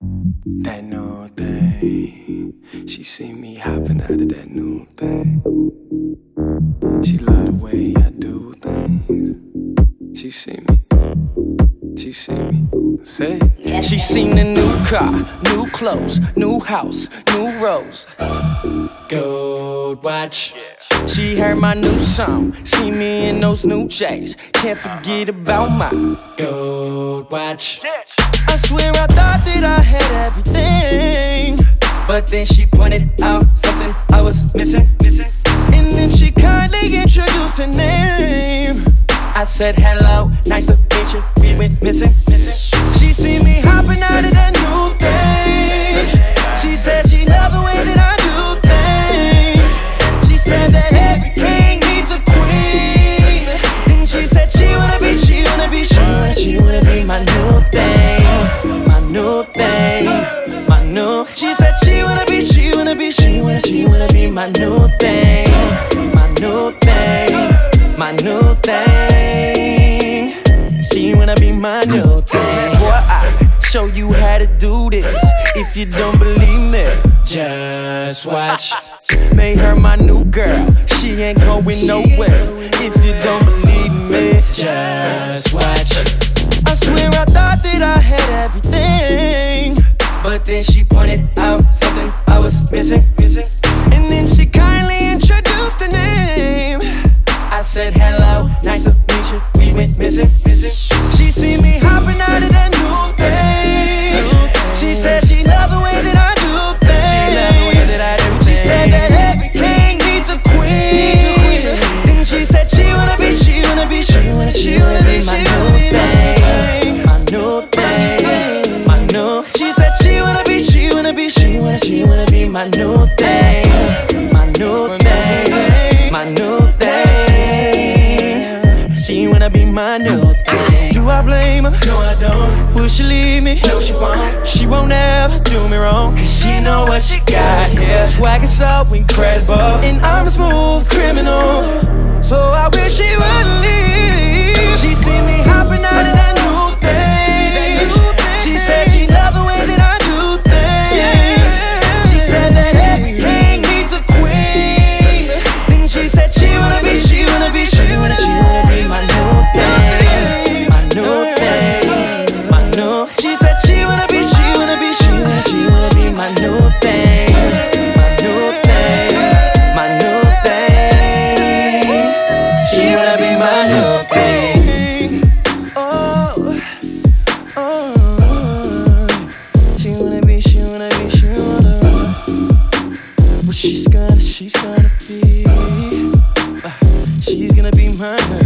That new thing. She see me hopping out of that new thing. She love the way I do things. She see me. She see me. Say. She seen a new car, new clothes, new house, new rose, gold watch. She heard my new song, see me in those new J's. Can't forget about my gold watch. I swear I thought that I had everything, but then she pointed out something I was missing. And then she kindly introduced her name. I said hello, nice to meet you, we went missing. She see me hopping out of that new thing. She said she loved the way that I do things. She said that every king needs a queen. Then she said she wanna be my new thing. My new thing, my new. She said she wanna be my new thing. My new thing, my new thing. She wanna be my new thing. Boy, I show you how to do this. If you don't believe me, just watch. Made her my new girl, she ain't going nowhere. If you don't believe me, just watch. I swear I thought that I had everything, but then she pointed out something I was missing. And then she kindly introduced her name. I said hello, nice to meet you, we went missing. She see me hopping out of that new thing. She said she loved the way that I do things. She said that every king needs a queen. Then she said she wanna be my new thing. My new thing, my new. She said she wanna be my new thing. My new thing, my new thing. She wanna be my new thing. Do I blame her? No, I don't. Will she leave me? No, she won't. She won't ever do me wrong, cause she know what she got here. Swag is so incredible, and I'm a smooth criminal, so I wish she wouldn't leave. She see me hopping out of that new thing. She said she loved the way that I do things. She said that every king needs a queen. Then she said she wanna be my new thing. My new thing, my new. She said she wanna be my new thing. My new thing, my new thing. She wanna be my new thing. Oh, oh. She wanna be. Well, she's gonna be. She's gonna be my new.